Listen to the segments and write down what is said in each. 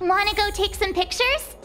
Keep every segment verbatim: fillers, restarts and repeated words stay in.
Wanna go take some pictures?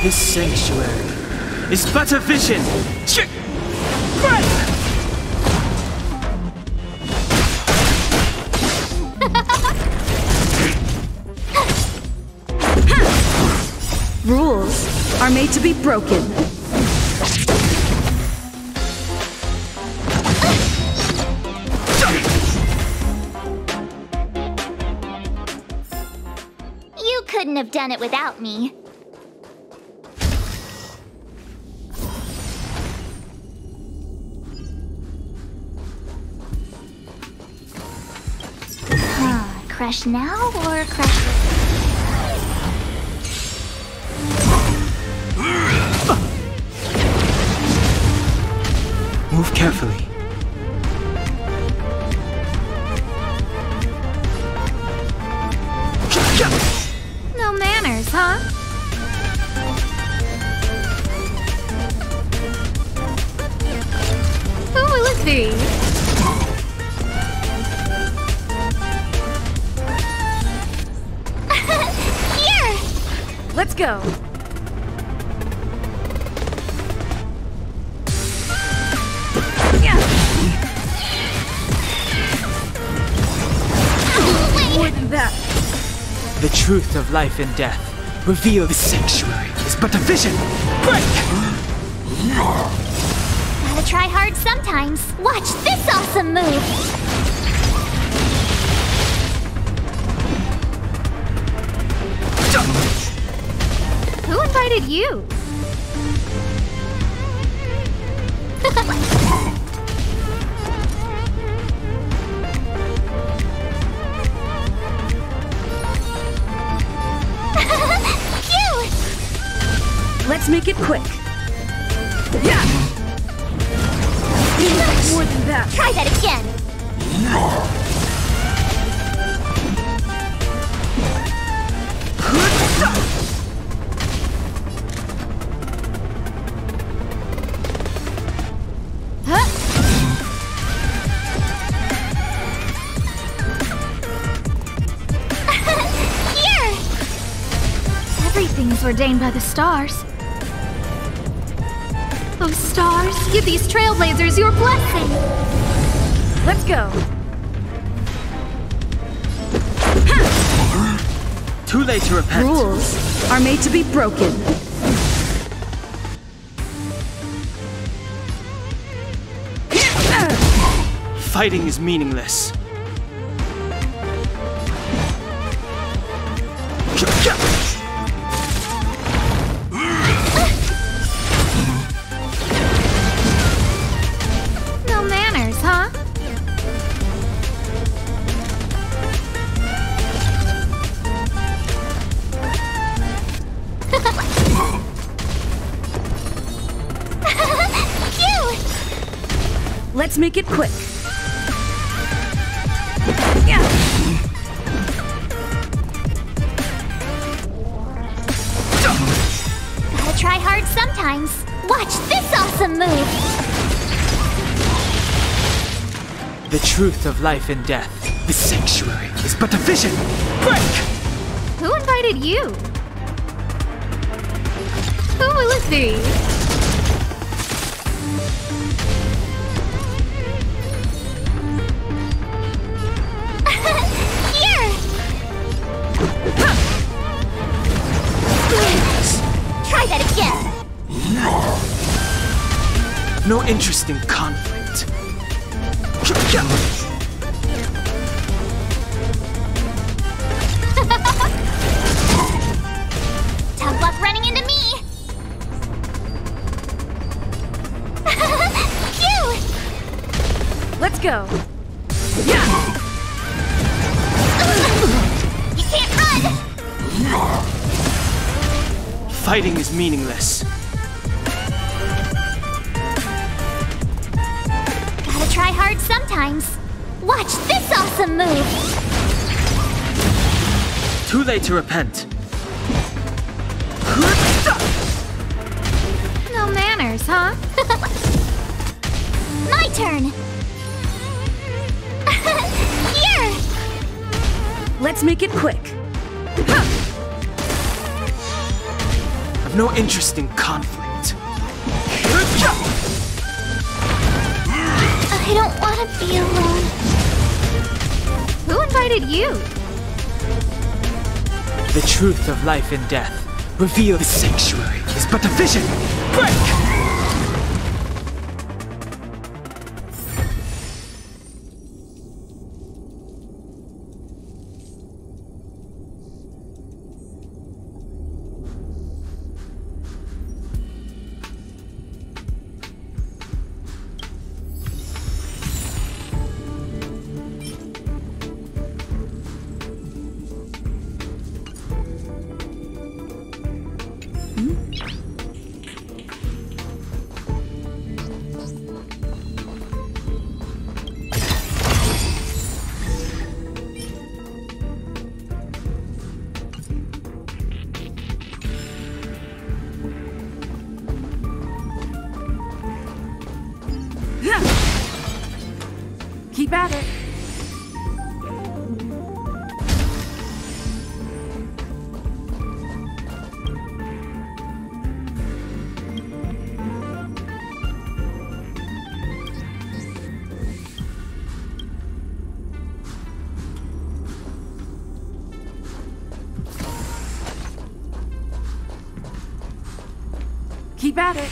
This sanctuary is but a vision. Ch- Breath! Rules are made to be broken. You couldn't have done it without me. Huh, crush now or crush later? Move carefully. No manners, huh? Who will it be? Here! Let's go. More than that. The truth of life and death. Reveal the sanctuary is but a vision. Break! Gotta try hard sometimes. Watch this awesome move! Who invited you? Let's make it quick. Yeah. More than that. Try that again. Huh? Here. Everything's ordained by the stars. Those stars, give these trailblazers your blessing! Let's go! Too late to repent. Rules are made to be broken. Fighting is meaningless. No manners, huh? Cute! Let's make it quick. Yeah. Gotta try hard sometimes. Watch this awesome move! The truth of life and death. The sanctuary is but a vision. Break! Who invited you? Who will it be? Here! Try that again! No interest in conflict. Tough luck running into me! Cute! Let's go. Yeah. You can't run! Fighting is meaningless. Gotta try hard sometimes. Watch this awesome move! Too late to repent. No manners, huh? My turn! Here! Let's make it quick. have no interest in conflict. I don't want to be alone. Who invited you? The truth of life and death revealed. The sanctuary is but a vision. Break! Keep at it. Keep at it.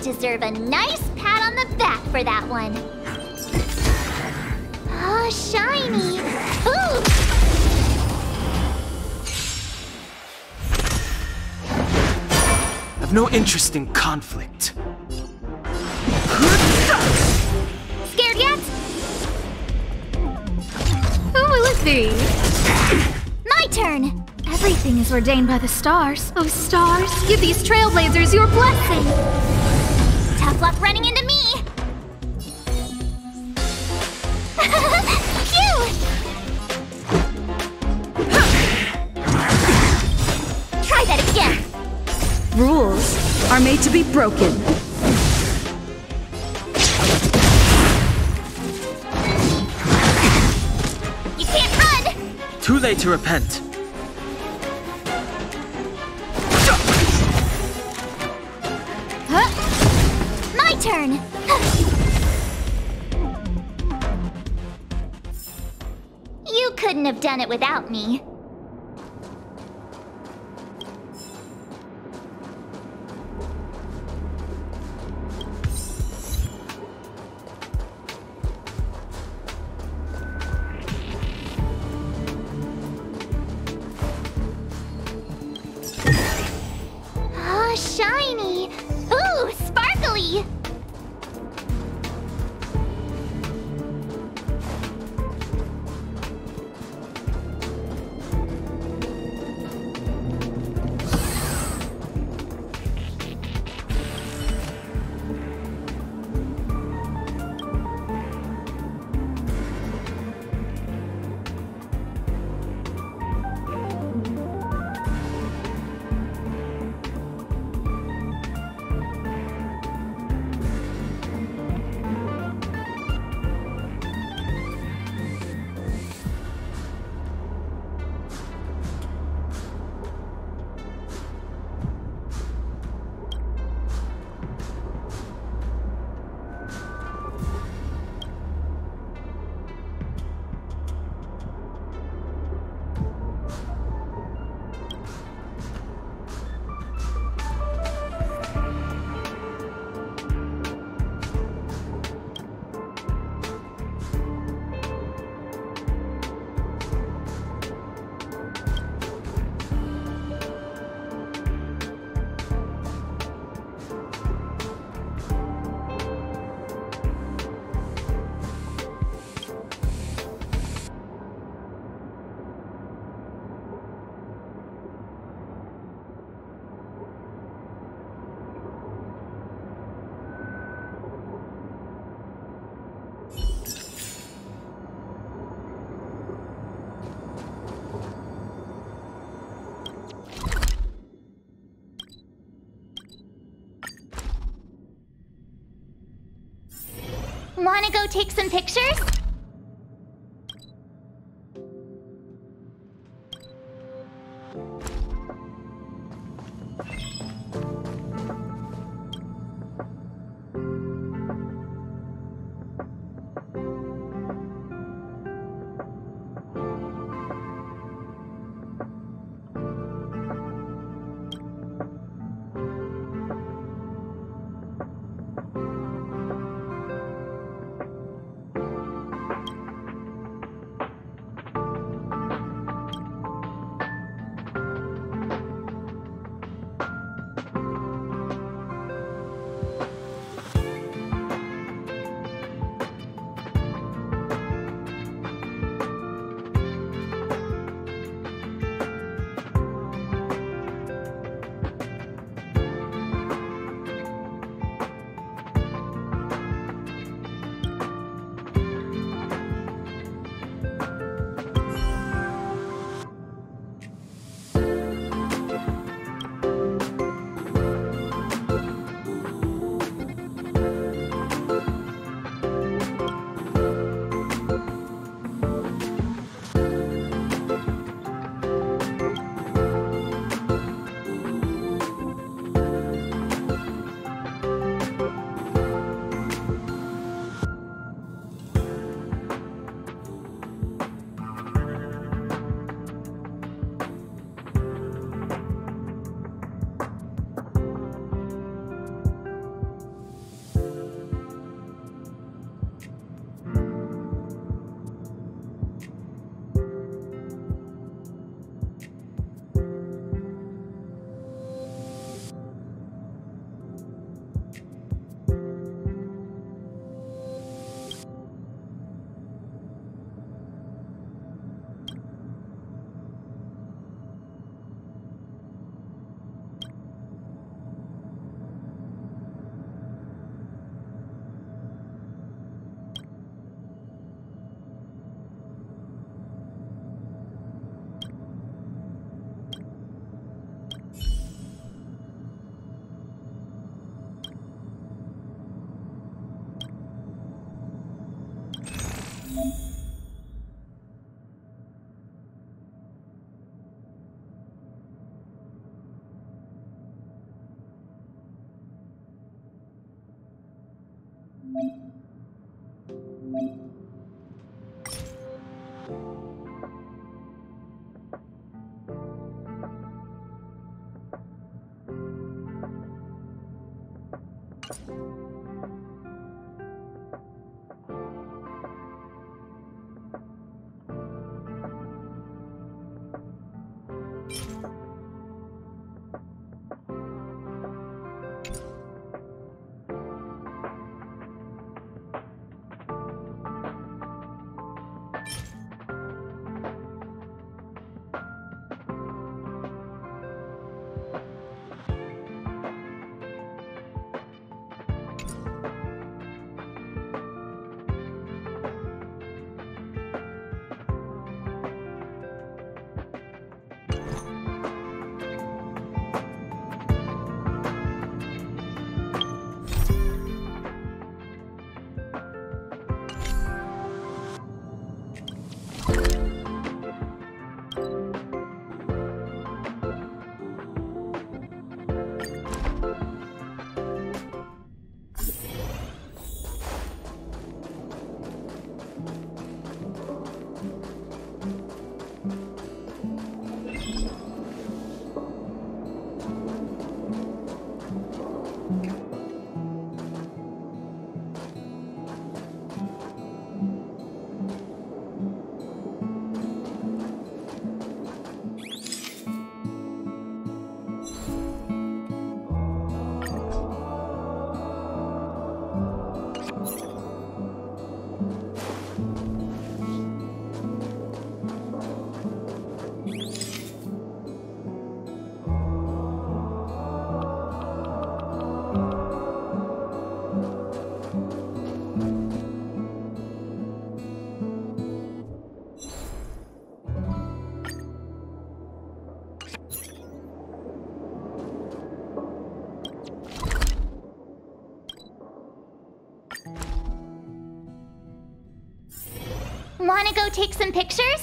deserve a nice pat on the back for that one. Oh, shiny! Ooh! I've no interest in conflict. Scared yet? Who will it be? My turn! Everything is ordained by the stars. Oh, stars, give these trailblazers your blessing. Tough luck running into me! Phew! Try that again! Rules are made to be broken. You can't run! Too late to repent. Huh? My turn! You couldn't have done it without me. Oh, shiny! Ooh, sparkly! Wanna go take some pictures? Wanna go take some pictures?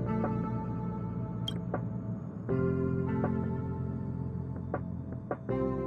You